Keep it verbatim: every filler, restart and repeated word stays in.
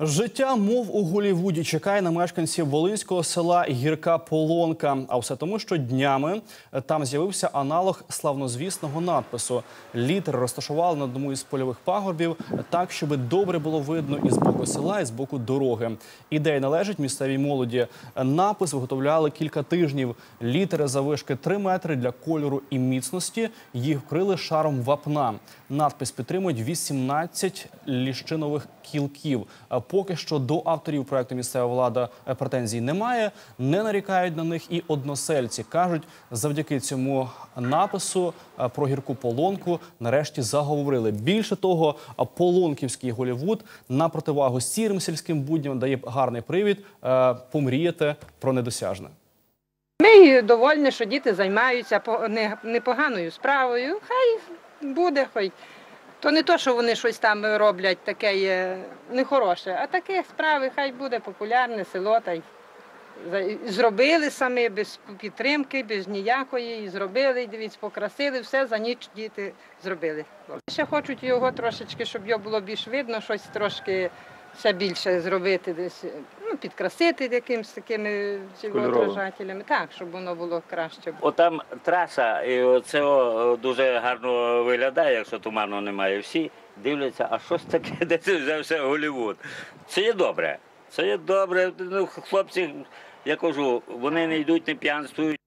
Життя, мов у Голлівуді, чекає на мешканців волинського села Гірка Полонка. А все тому, що днями там з'явився аналог славнозвісного надпису. Літери розташували на одному із польових пагорбів так, щоб добре було видно і з боку села, і з боку дороги. Ідея належить місцевій молоді. Напис виготовляли кілька тижнів. Літери заввишки три метри для кольору і міцності. Їх вкрили шаром вапна. Надпис підтримують вісімнадцять ліщинових кілків. Поки що до авторів проекту «Місцева влада» претензій немає, не нарікають на них і односельці. Кажуть, завдяки цьому напису про гірку Полонку нарешті заговорили. Більше того, полонківський Голлівуд на противагу сірим сільським будням дає гарний привід помріяти про недосяжне. Ми довольні, що діти займаються непоганою справою. Хай буде, хай. То не то, що вони щось там роблять таке нехороше, а таке справи, хай буде популярне село. Та й зробили самі, без підтримки, без ніякої, і зробили, дивіться, покрасили, все за ніч діти зробили. Ще хочуть його трошечки, щоб його було більш видно, щось трошки ще більше зробити, десь, ну, підкрасити якимось такими отражателями, так, щоб воно було краще. Отам траса, і це дуже гарно виглядає, якщо туману немає. Всі дивляться, а що ж таке, де це взявся Голлівуд? Це є добре, це є добре, ну, хлопці, я кажу, вони не йдуть, не п'янствують.